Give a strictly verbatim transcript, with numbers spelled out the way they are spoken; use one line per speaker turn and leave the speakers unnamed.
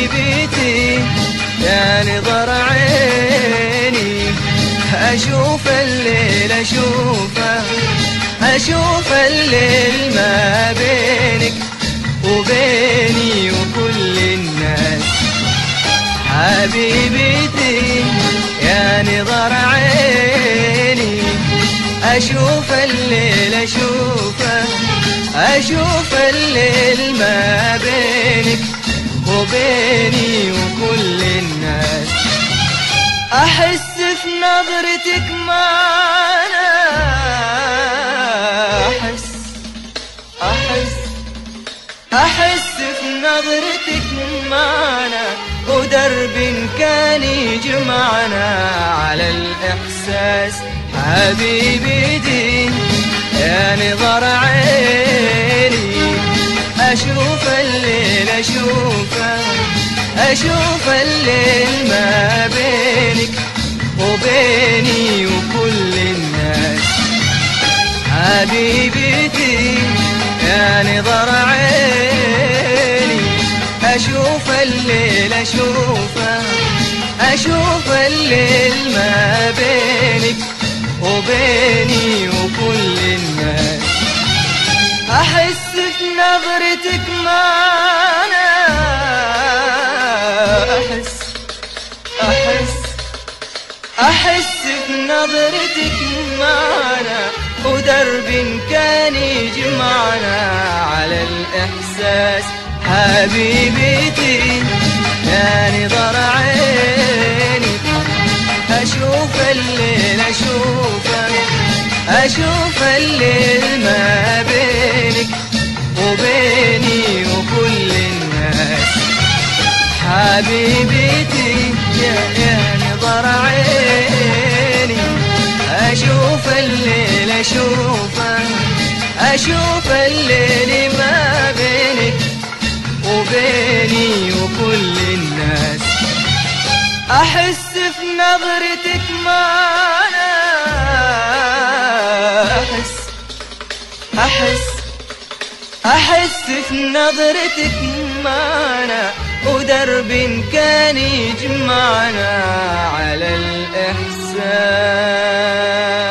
حبيبتي يا نظر عيني، أشوف الليل أشوفه أشوف الليل ما بينك وبيني وكل الناس. حبيبتي يا نظر عيني، أشوف الليل أشوفه أشوف الليل ما بينك وبيني وكل الناس. أحس في نظرتك معنا، أحس أحس أحس في نظرتك معنا، ودرب كان يجمعنا على الإحساس. حبيبتي يا نظر عيني، أشوف الليل أشوفه أشوف الليل ما بينك وبيني وكل الناس. حبيبتي يا نظر عيني، أشوف الليل أشوفه أشوف الليل ما بينك وبيني وكل الناس. أحس في نظرتك معنا، أحس أحس أحس في نظرتك معنا، ودرب كان يجمعنا على الإحساس. حبيبتي يا نظر عيني، أشوف الليل أشوفه أشوف الليل ما بينك وبيني وكل الناس. حبيبتي يا نظر عيني، أشوف الليل أشوفه أشوف الليل ما بينك وبيني وكل الناس. أحس في نظرتك معنا، أحس أحس أحس في نظرتك معنا، ودرب كان يجمعنا على الإحساس.